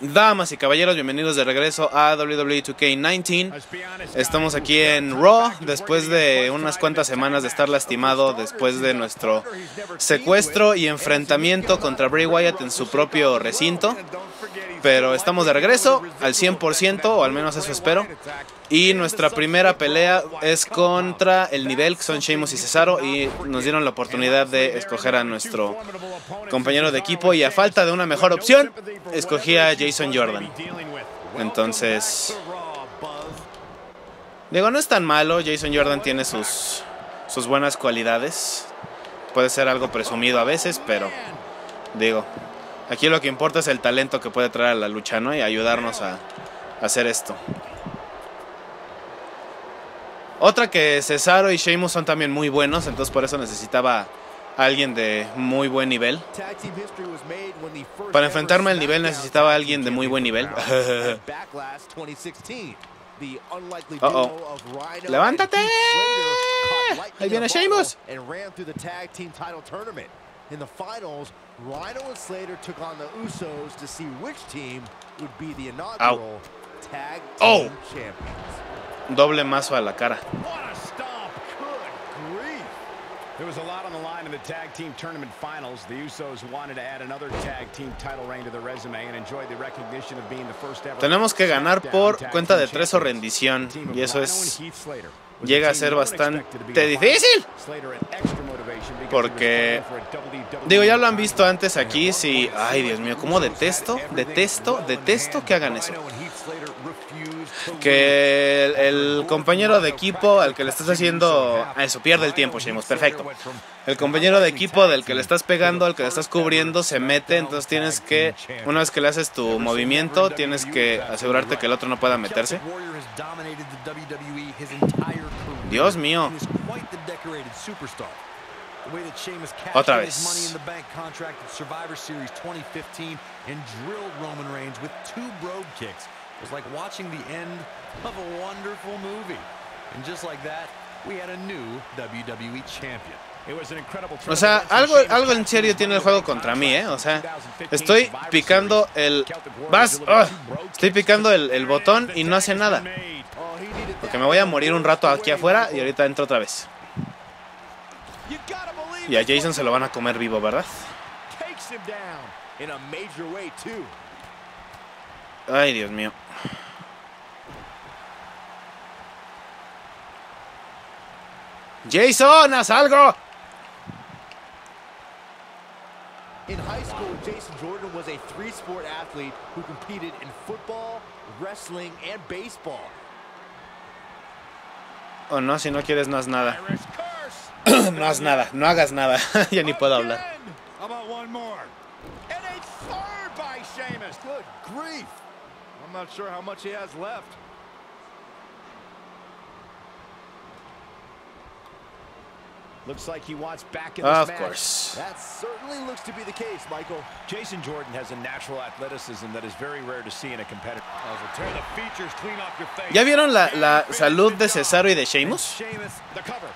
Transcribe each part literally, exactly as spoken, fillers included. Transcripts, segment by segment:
Damas y caballeros, bienvenidos de regreso a W W E dos K diecinueve. Estamos aquí en Raw después de unas cuantas semanas de estar lastimado después de nuestro secuestro y enfrentamiento contra Bray Wyatt en su propio recinto. Pero estamos de regreso al cien por ciento, o al menos eso espero. Y nuestra primera pelea es contra el nivel, que son Sheamus y Cesaro, y nos dieron la oportunidad de escoger a nuestro compañero de equipo, y a falta de una mejor opción, escogí a Jason Jordan. Entonces, digo, no es tan malo. Jason Jordan tiene sus, sus buenas cualidades. Puede ser algo presumido a veces, pero digo, aquí lo que importa es el talento que puede traer a la lucha, ¿no? Y ayudarnos a, a hacer esto. Otra que Cesaro y Sheamus son también muy buenos, entonces por eso necesitaba a alguien de muy buen nivel. Para enfrentarme al nivel necesitaba a alguien de muy buen nivel. Uh oh. ¡Levántate! ¡Ahí viene Sheamus! In the finals, Rhino and Slater took on the Usos to see which team would be the inaugural tag team champions. Doble mazo a la cara. There was a lot on the line in the tag team tournament finals. The Usos wanted to add another tag team title reign to their resume and enjoy the recognition of being the first ever. Tenemos que ganar por cuenta de tres o rendición, y eso es llega a ser bastante difícil. Porque digo, ya lo han visto antes aquí, sí. Ay, Dios mío, cómo detesto, detesto, detesto que hagan eso. Que el, el compañero de equipo al que le estás haciendo a eso pierde el tiempo, Sheamus, perfecto. El compañero de equipo del que le estás pegando, al que le estás cubriendo, se mete, entonces tienes que, una vez que le haces tu movimiento, tienes que asegurarte que el otro no pueda meterse. Dios mío. Otra vez. It was like watching the end of a wonderful movie. And just like that, we had a new W W E champion. It was an incredible. O sea, algo algo en serio tiene el juego contra mí, ¿eh? O sea, estoy picando el vas, oh, estoy picando el, el botón y no hace nada. Porque me voy a morir un rato aquí afuera y ahorita entro otra vez. Y a Jason se lo van a comer vivo, ¿verdad? Ay, Dios mío. Jason, haz algo. In high school, Jason Jordan was a three-sport athlete who competed in football, wrestling, and baseball. Oh, no, si no quieres no haz nada. No haz nada, no hagas nada. Ya ni puedo hablar. Good grief. I'm not sure how much he has left. Looks like he wants back in this of match. course. That certainly looks to be the case, Michael. Jason Jordan has a natural athleticism that is very rare to see in a competitor. Tear the features clean off your face. ¿Ya vieron la, la salud de Cesaro y de Sheamus? The cover.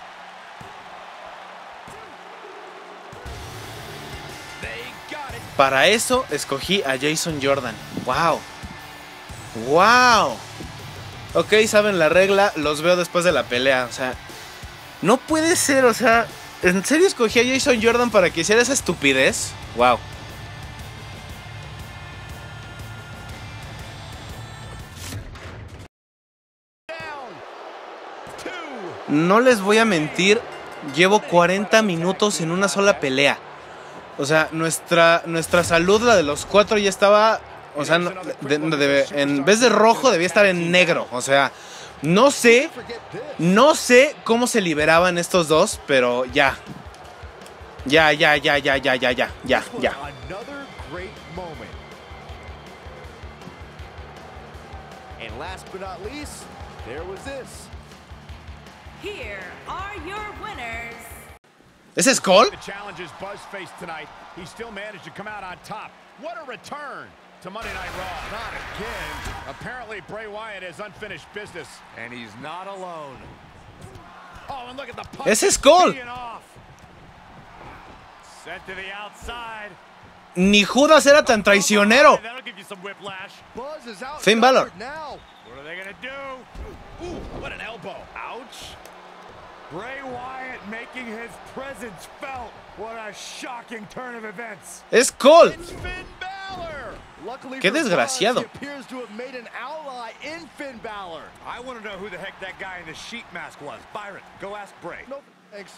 Para eso escogí a Jason Jordan. Wow. Wow. Ok, saben la regla, los veo después de la pelea. O sea, no puede ser, o sea, ¿en serio escogí a Jason Jordan para que hiciera esa estupidez? Wow. No les voy a mentir, llevo cuarenta minutos en una sola pelea. O sea, nuestra, nuestra salud, la de los cuatro, ya estaba, o sea, de, de, de, en vez de rojo debía estar en negro. O sea, no sé, no sé cómo se liberaban estos dos, pero ya. Ya, ya, ya, ya, ya, ya, ya, ya, ya. Here are your winners. ¿Ese es Cole? The challenge is Buzzface tonight. He still managed to come out on top. What a return to Monday Night Raw. Not again. Apparently Bray Wyatt has unfinished business. And he's not alone. Oh, and look at the punch. Ese es Cole. Sent to the outside. Ni Judas era tan traicionero. Finn Balor. Bray Wyatt making his presence felt. What a shocking turn of events. Es Cole. It's Finn Balor. Luckily Qué for desgraciado. Buzz, he appears to have made an ally in Finn Balor. I want to know who the heck that guy in the sheep mask was. Byron, go ask Bray. No, thanks.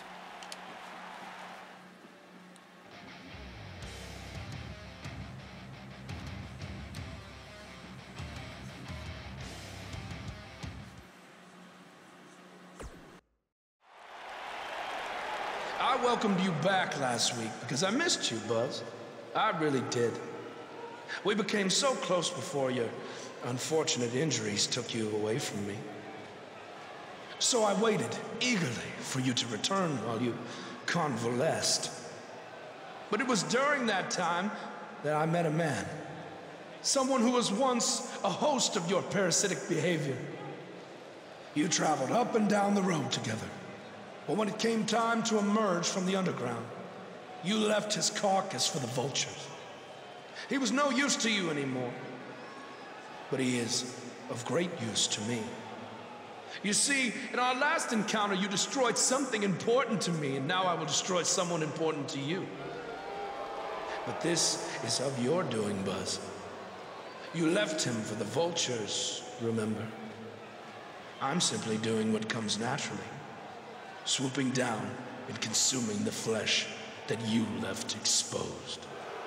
I welcomed you back last week because I missed you, Buzz. I really did. We became so close before your unfortunate injuries took you away from me. So I waited eagerly for you to return while you convalesced. But it was during that time that I met a man. Someone who was once a host of your parasitic behavior. You traveled up and down the road together. But when it came time to emerge from the underground, you left his carcass for the vultures. He was no use to you anymore, but he is of great use to me. You see, in our last encounter, you destroyed something important to me, and now I will destroy someone important to you. But this is of your doing, Buzz. You left him for the vultures, remember? I'm simply doing what comes naturally. Swooping down and consuming the flesh that you left exposed.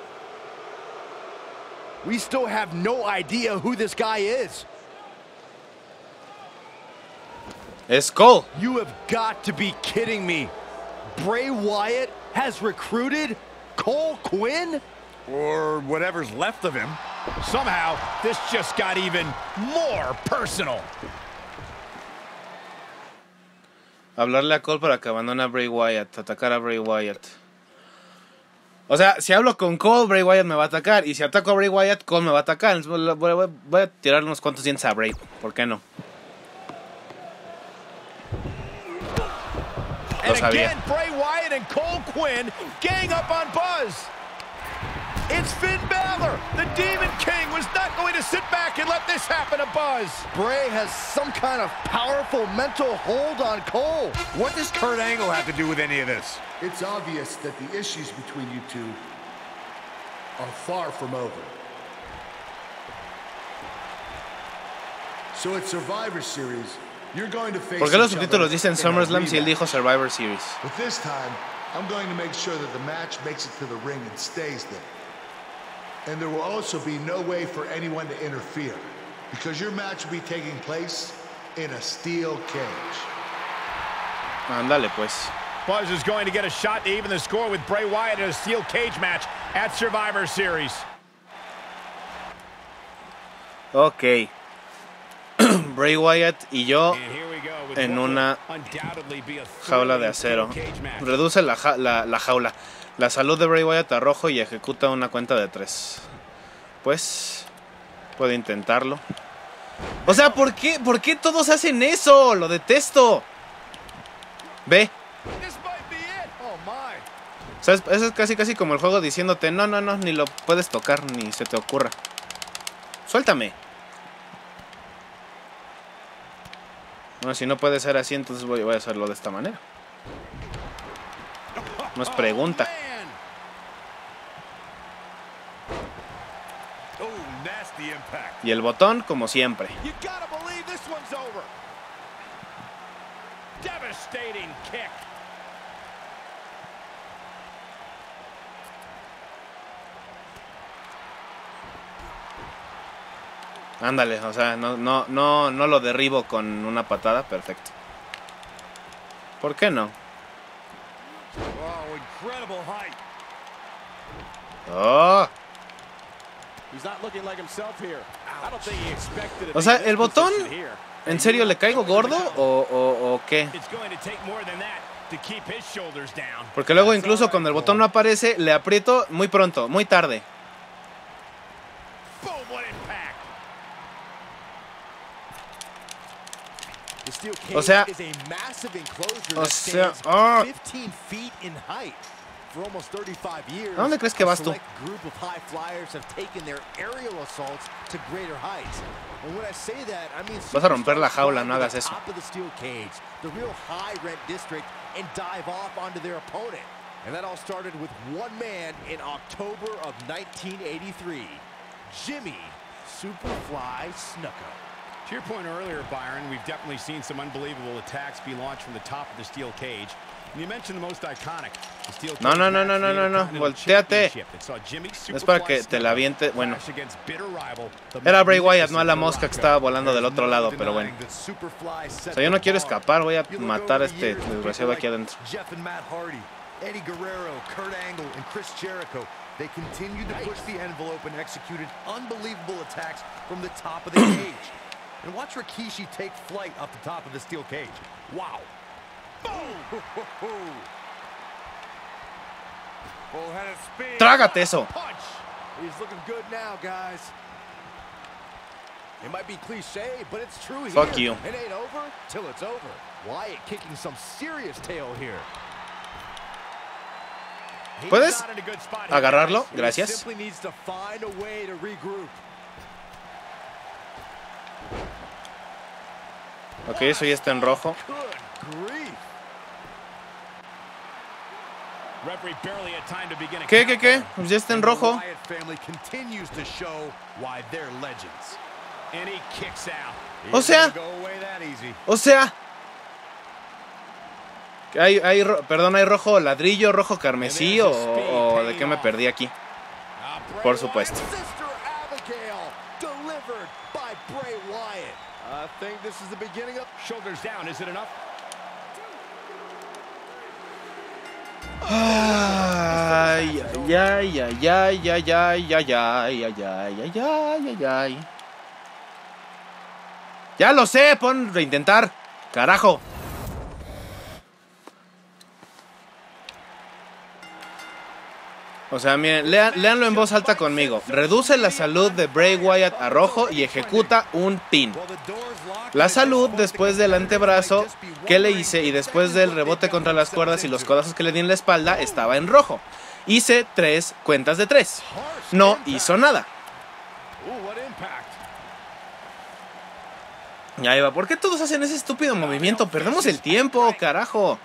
We still have no idea who this guy is. Es Cole. You have got to be kidding me. Bray Wyatt has recruited Cole Quinn? Or whatever's left of him. Somehow, this just got even more personal. Hablarle a Cole para que abandone a Bray Wyatt. Atacar a Bray Wyatt. O sea, si hablo con Cole, Bray Wyatt me va a atacar. Y si ataco a Bray Wyatt, Cole me va a atacar. Voy a tirar unos cuantos dientes a Bray. ¿Por qué no? Lo And sabía. again, Bray Wyatt and Cole Quinn gang up on Buzz. It's Finn Balor. The Demon King was not going to sit back and let this happen to Buzz. Bray has some kind of powerful mental hold on Cole. What does Kurt Angle have to do with any of this? It's obvious that the issues between you two are far from over. So at Survivor Series, you're going to face ¿Por qué los each subtítulos other dicen in a SummerSlam si él dijo rematch. Survivor Series? But this time, I'm going to make sure that the match makes it to the ring and stays there. And there will also be no way for anyone to interfere, because your match will be taking place in a steel cage. Ándale, pues. Buzz is going to get a shot to even the score with Bray Wyatt in a steel cage match at Survivor Series. Ok. Bray Wyatt y yo en una jaula de acero. Reduce la, ja la, la jaula. La salud de Bray Wyatt a rojo y ejecuta una cuenta de tres. Pues puedo intentarlo. O sea, ¿por qué, ¿por qué todos hacen eso? Lo detesto. Ve. O sea, eso es casi casi como el juego diciéndote, no, no, no, ni lo puedes tocar, ni se te ocurra. Suéltame. Bueno, si no puede ser así, entonces voy, voy a hacerlo de esta manera. No es pregunta. Y el botón, como siempre. Ándale, o sea, no, no, no, no lo derribo con una patada, perfecto. ¿Por qué no? Oh. O sea, el botón, ¿en serio le caigo gordo o, o, o qué? Porque luego incluso cuando el botón no aparece, le aprieto muy pronto, muy tarde. O sea, o sea, oh. ¿A dónde crees que vas tú? Vas a romper la jaula, no hagas eso. And that all started with one man in October of nineteen eighty-three, Jimmy Superfly Snuka. To your point earlier, Byron, we've definitely seen some unbelievable attacks be launched from the top of the steel cage. And you mentioned the most iconic, the steel cage. No, no, no, no, no, no, no, volteate. Es para que te la aviente. Bueno, era Bray Wyatt, no a la mosca que estaba volando del otro lado, pero bueno. O sea, yo no quiero escapar, voy a matar a este desgraciado aquí adentro. Eddie Guerrero, Kurt Angle, and Chris Jericho, they continued to push the envelope and executed unbelievable attacks from the top of the cage. And watch Rikishi take flight off the top of the steel cage. Wow. Boom! Full head of speed. Trágate eso. He's looking good now, guys. It might be cliche, but it's true here. Fuck you. It ain't over till it's over. Wyatt kicking some serious tail here. ¿Puedes agarrarlo? Gracias. Ok, eso ya está en rojo. ¿Qué, qué, qué? Pues ya está en rojo. O sea, o sea. Hay, hay, perdón, ¿hay rojo ladrillo, rojo carmesí o, o de qué me perdí aquí? Por supuesto. Ay, ay, ay, ay, ay, ay, ay, ay, ay, ay, ay, ay, ay, ay. Ya lo sé, pon reintentar. Carajo. O sea, miren, lean, leanlo en voz alta conmigo. Reduce la salud de Bray Wyatt a rojo y ejecuta un pin. La salud después del antebrazo que le hice y después del rebote contra las cuerdas y los codazos que le di en la espalda estaba en rojo. Hice tres cuentas de tres. No hizo nada. Ya iba, ¿por qué todos hacen ese estúpido movimiento? Perdemos el tiempo, carajo.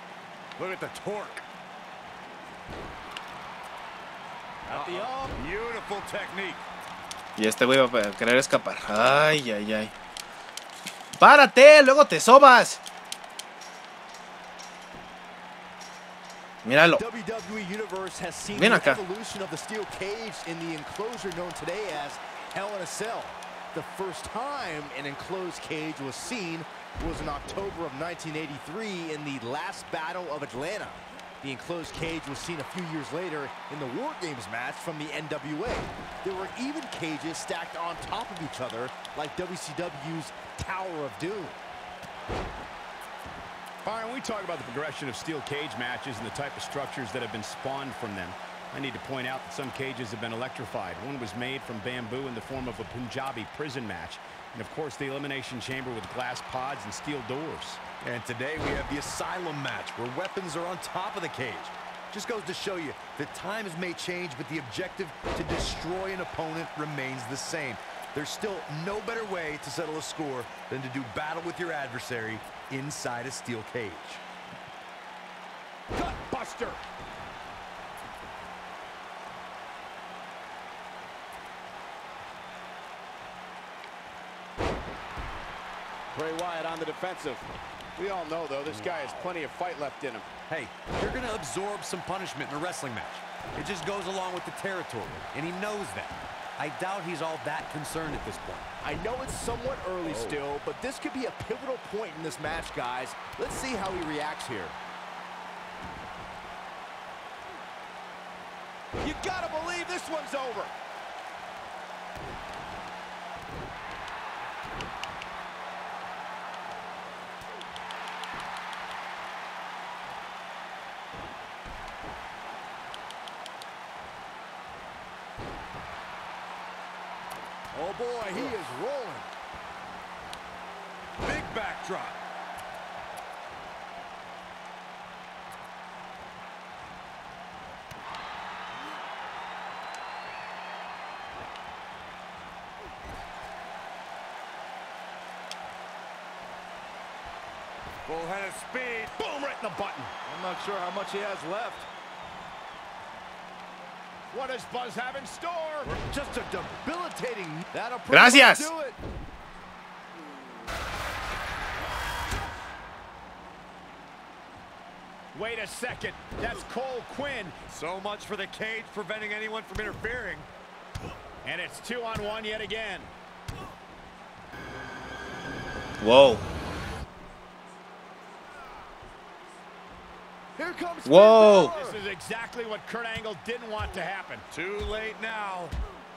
Y este güey va a querer escapar. Ay, ay, ay. ¡Párate! ¡Luego te sobas! Míralo. Ven acá. The first time an enclosed cage was seen was in October of nineteen eighty-three in the last Battle of Atlanta. The enclosed cage was seen a few years later in the War Games match from the N W A. There were even cages stacked on top of each other, like W C W's Tower of Doom. Byron, we talk about the progression of steel cage matches and the type of structures that have been spawned from them. I need to point out that some cages have been electrified. One was made from bamboo in the form of a Punjabi prison match. And of course, the Elimination Chamber with glass pods and steel doors. And today we have the Asylum match, where weapons are on top of the cage. Just goes to show you that times may change, but the objective to destroy an opponent remains the same. There's still no better way to settle a score than to do battle with your adversary inside a steel cage. Gut buster! Bray Wyatt on the defensive. We all know, though, this guy has plenty of fight left in him. Hey, you're going to absorb some punishment in a wrestling match. It just goes along with the territory, and he knows that. I doubt he's all that concerned at this point. I know it's somewhat early oh. still, but this could be a pivotal point in this match, guys. Let's see how he reacts here. You gotta believe this one's over. Oh boy, he is rolling. Big backdrop. Full head of speed. Boom, right in the button. I'm not sure how much he has left. What does Buzz have in store? Just a debilitating. That'll Gracias. do it. Wait a second. That's Cole Quinn. So much for the cage preventing anyone from interfering. And it's two on one yet again. Wow. Here comes Whoa. This is exactly what Kurt Angle didn't want to happen. Too late now.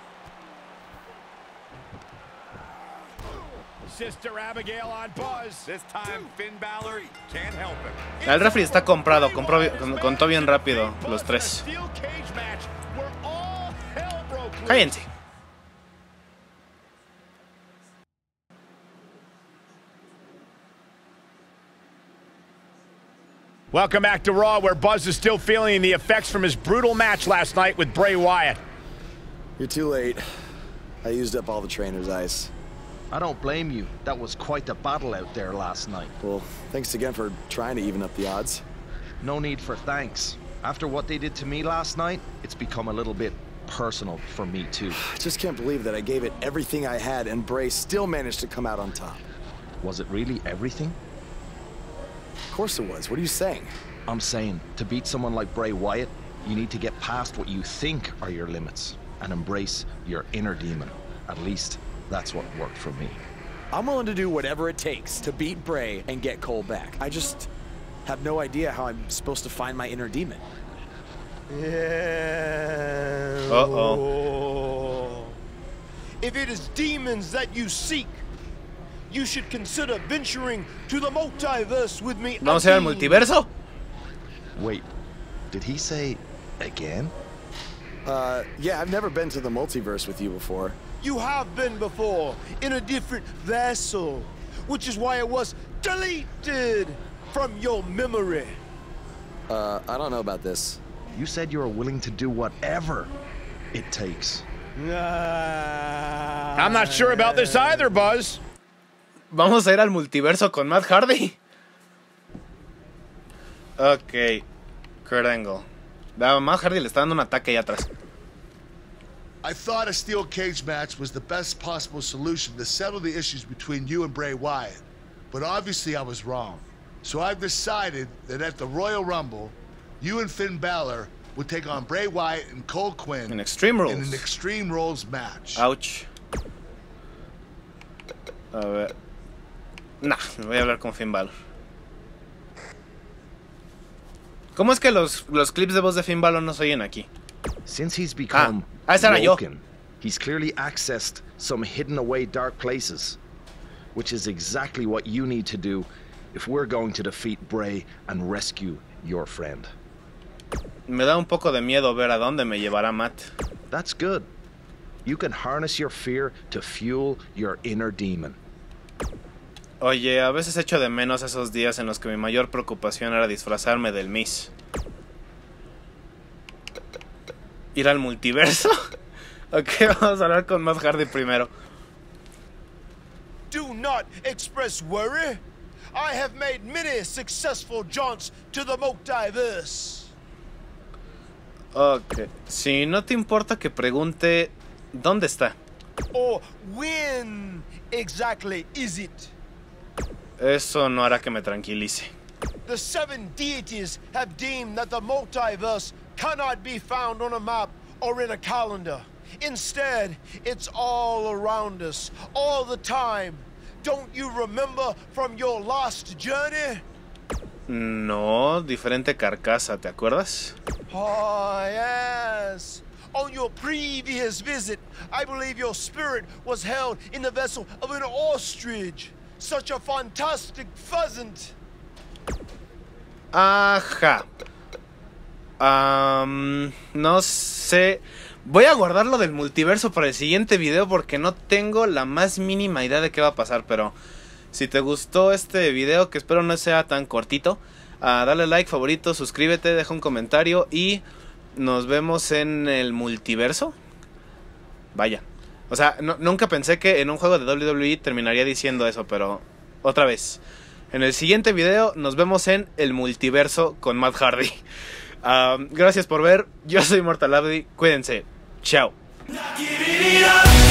Sister Abigail on Buzz. This time Finn Balor can't help him. El referee está comprado, compró, contó bien rápido los tres. Cállense. Welcome back to Raw, where Buzz is still feeling the effects from his brutal match last night with Bray Wyatt. You're too late. I used up all the trainer's ice. I don't blame you. That was quite a battle out there last night. Well, thanks again for trying to even up the odds. No need for thanks. After what they did to me last night, it's become a little bit personal for me too. I just can't believe that I gave it everything I had and Bray still managed to come out on top. Was it really everything? Of course it was. What are you saying? I'm saying, to beat someone like Bray Wyatt, you need to get past what you think are your limits and embrace your inner demon. At least, that's what worked for me. I'm willing to do whatever it takes to beat Bray and get Cole back. I just have no idea how I'm supposed to find my inner demon. Yeah. Uh-oh. If it is demons that you seek, you should consider venturing to the multiverse with me. ¿Vamos a ir al multiverso? Wait, did he say again? Uh, yeah, I've never been to the multiverse with you before. You have been before, in a different vessel, which is why it was deleted from your memory. Uh, I don't know about this. You said you were willing to do whatever it takes. I'm not sure about this either, Buzz. Vamos a ir al multiverso con Matt Hardy. Ok. Kurt Angle. Da, Matt Hardy le está dando un ataque ahí atrás. I thought a steel cage match was the best possible solution to settle the issues between you and Bray Wyatt. But obviously I was wrong. So I've decided that at the Royal Rumble, you and Finn Balor would take on Bray Wyatt and Cole Quinn in Extreme Rules. In an Extreme Rules match. Ouch. A ver. Nah, me voy a hablar con Finn Balor. ¿Cómo es que los, los clips de voz de Finn Balor no se oyen aquí? Since he's become ah, esa era yo. broken, he's clearly accessed some hidden away dark places, which is exactly what you need to do if we're going to defeat Bray and rescue your friend. Me da un poco de miedo ver a dónde me llevará Matt. That's good. You can harness your fear to fuel your inner demon. Oye, a veces echo de menos esos días en los que mi mayor preocupación era disfrazarme del Miz. ¿Ir al multiverso? Ok, vamos a hablar con Matt Hardy primero. Do not express worry. I have made many successful jaunts to the multiverse. Ok, si no te importa que pregunte ¿dónde está? Or when exactly is it? Eso no hará que me tranquilice. The seven deities have deemed that the multiverse cannot be found on a map or in a calendar. Instead, it's all around us, all the time. Don't you remember from your last journey? No, diferente carcasa, ¿te acuerdas? Oh, yes. On your previous visit, I believe your spirit was held in the vessel of an ostrich. Such a fantastic pheasant. Ajá. Um, no sé. Voy a guardar lo del multiverso para el siguiente video porque no tengo la más mínima idea de qué va a pasar. Pero si te gustó este video, que espero no sea tan cortito, uh, dale like, favorito, suscríbete, deja un comentario y nos vemos en el multiverso. Vaya. O sea, no, nunca pensé que en un juego de doble u doble u E terminaría diciendo eso, pero otra vez. En el siguiente video nos vemos en el multiverso con Matt Hardy. Uh, gracias por ver. Yo soy Mortal Abdi. Cuídense. Chao.